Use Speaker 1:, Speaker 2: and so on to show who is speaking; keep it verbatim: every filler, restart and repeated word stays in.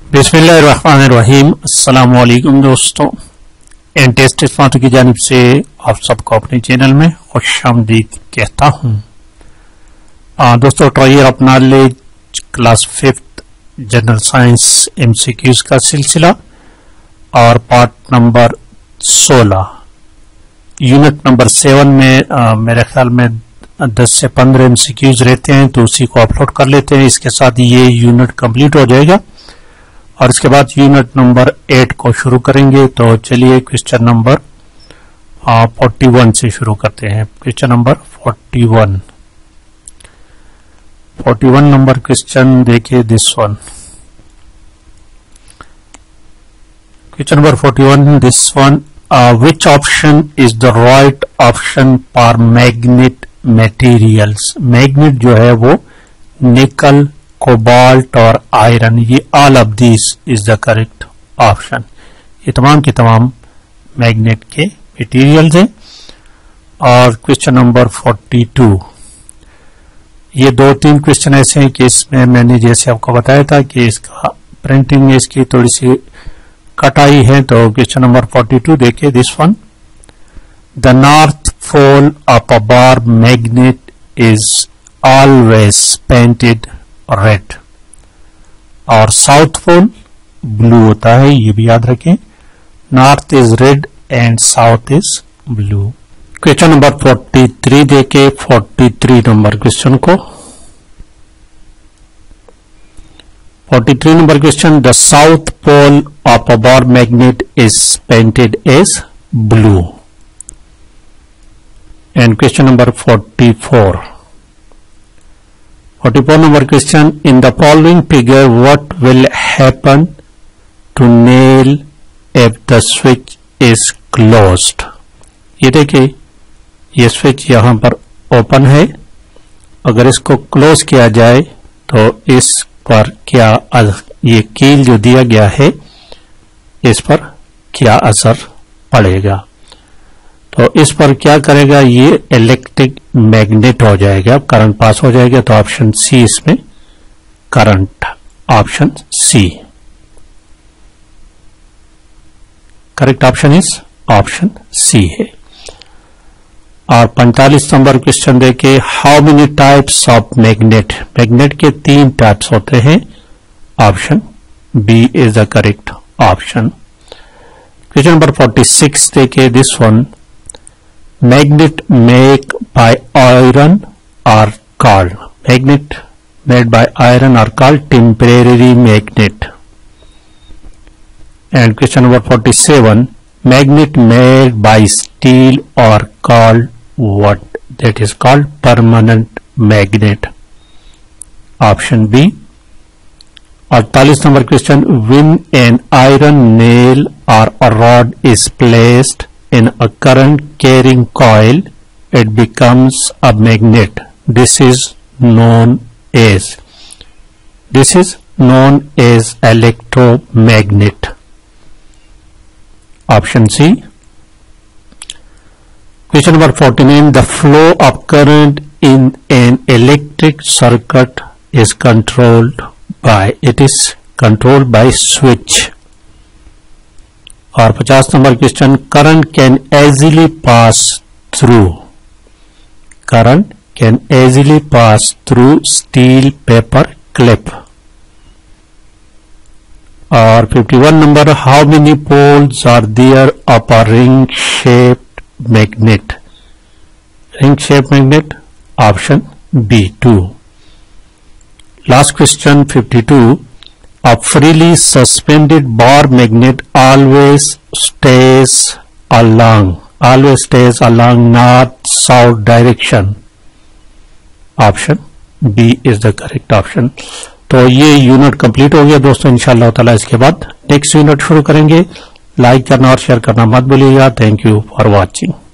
Speaker 1: बिस्मिल्लाहिर्रहमानिर्रहीम। अस्सलाम वालेकुम दोस्तों, एन टेस्ट स्मार्ट की जानिब से आप सबको अपने चैनल में खुशामदीद कहता हूँ। दोस्तों, try of knowledge class fifth general science MCQs का सिलसिला और पार्ट नंबर सोलह यूनिट नंबर सेवन में आ, मेरे ख्याल में दस से पंद्रह एमसीक्यूज रहते हैं, तो उसी को अपलोड कर लेते हैं। इसके साथ ये यूनिट कंप्लीट हो जाएगा और इसके बाद यूनिट नंबर एट को शुरू करेंगे। तो चलिए क्वेश्चन नंबर फोर्टी वन से शुरू करते हैं। Question number forty one forty one number question देखिए, this one question number forty one this one which option is the right option for magnet materials. Magnet जो है वो निकल, कोबाल्ट और iron, ये all of this is the correct option. ये तमाम के तमाम मैग्नेट के मटेरियल्स हैं। और क्वेश्चन नंबर फोर्टी टू, ये दो तीन क्वेश्चन ऐसे हैं कि इसमें मैंने जैसे आपको बताया था कि इसका प्रिंटिंग में इसकी थोड़ी सी कटाई है। तो क्वेश्चन नंबर फोर्टी टू देखिए, this one the north pole of a bar magnet is always painted red और साउथ पोल ब्लू होता है, ये भी याद रखें। North is red and south is blue. Question number forty three देखे, forty three number question को। Forty three number question the south pole of a bar magnet is painted as blue. And question number forty four forty-four number question, in the following figure what will happen to nail if the switch is closed। ये देखिए, ये switch यहां पर open है, अगर इसको close किया जाए तो इस पर क्या, ये कील जो दिया गया है इस पर क्या असर पड़ेगा। तो इस पर क्या करेगा, ये इलेक्ट्रिक मैग्नेट हो जाएगा, करंट पास हो जाएगा। तो ऑप्शन सी इसमें current, option C correct option is option C है। और पैंतालीस नंबर क्वेश्चन देखे, how many types of magnet. Magnet के तीन टाइप्स होते हैं, option B is the correct option. Question number forty six देखे, this one magnet made by iron are called magnet made by iron are called temporary magnet। and question number forty-seven magnet made by steel are called what, that is called permanent magnet, option B। अड़तालीस number question when an iron nail or a rod is placed in a current carrying coil it becomes a magnet, this is known as this is known as electromagnet, option C। question number forty-nine the flow of current in an electric circuit is controlled by, it is controlled by switch। और पचास number question current can easily pass through, current can easily pass through steel paper clip. और fifty one number how many poles are there of a ring shaped magnet, ring shape magnet, option B two. Last question fifty two a freely suspended bar magnet always stays along always stays along north south direction, option B is the correct option। तो ये unit complete हो गया दोस्तों। इंशाअल्लाह ताला इसके बाद next unit शुरू करेंगे। लाइक करना और शेयर करना मत भूलिएगा। Thank you for watching.